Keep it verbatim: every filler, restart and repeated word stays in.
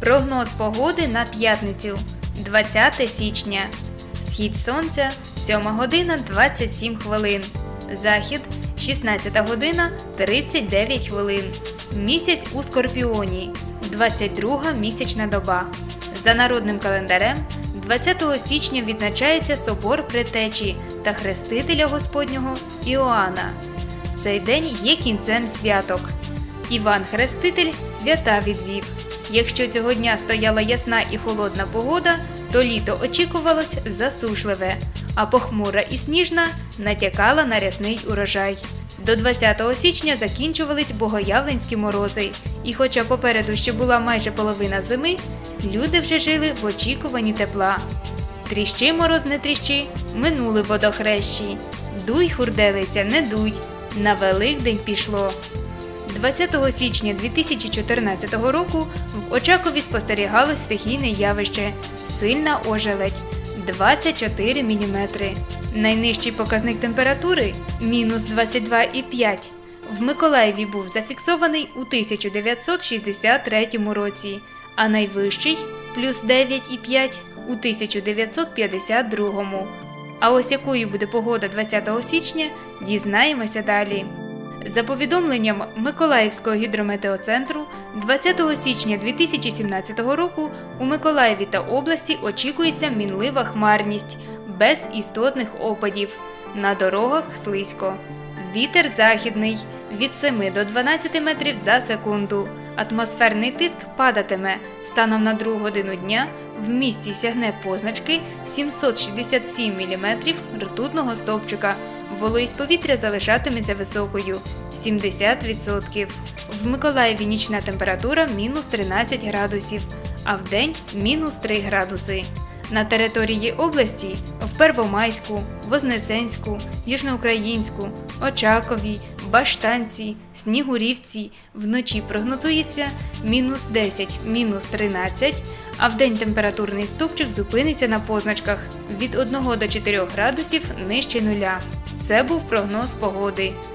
Прогноз погоди на п'ятницю, двадцяте січня. Схід сонця – сьома година двадцять сім хвилин. Захід – шістнадцята година тридцять дев'ять хвилин. Місяць у Скорпіоні – двадцять друга місячна доба. За народним календарем двадцятого січня відзначається собор Предтечі та Хрестителя Господнього Іоанна. Цей день є кінцем святок. Іван Хреститель свята відвів. Якщо цього дня стояла ясна і холодна погода, то літо очікувалось засушливе, а похмура і сніжна натякала на рясний урожай. До двадцятого січня закінчувались богоявленські морози, і хоча попереду ще була майже половина зими, люди вже жили в очікуванні тепла. Тріщи, мороз, не тріщи, минули водохрещі. Дуй, хурделиця, не дуй, на Великдень пішло. двадцятого січня дві тисячі чотирнадцятого року в Очакові спостерігалось стихійне явище – сильна ожеледь – двадцять чотири міліметри. Найнижчий показник температури – мінус двадцять два і п'ять. В Миколаєві був зафіксований у тисяча дев'ятсот шістдесят третьому році, а найвищий – плюс дев'ять і п'ять – у тисяча дев'ятсот п'ятдесят другому. А ось якою буде погода двадцятого січня – дізнаємося далі. За повідомленням Миколаївського гідрометеоцентру, двадцятого січня дві тисячі сімнадцятого року у Миколаєві та області очікується мінлива хмарність, без істотних опадів. На дорогах слизько. Вітер західний від семи до дванадцяти метрів за секунду. Атмосферний тиск падатиме. Станом на другу годину дня в місті сягне позначки сімсот шістдесят сім міліметрів ртутного стовпчика. Вологість повітря залишатиметься високою – сімдесят відсотків. В Миколаєві нічна температура – мінус тринадцять градусів, а вдень – мінус три градуси. На території області в Первомайську, Вознесенську, Южноукраїнську, Очакові, Баштанці, Снігурівці вночі прогнозується мінус десять – мінус тринадцять, а вдень температурний стовпчик зупиниться на позначках від одного до чотирьох градусів нижче нуля. Це був прогноз погоди.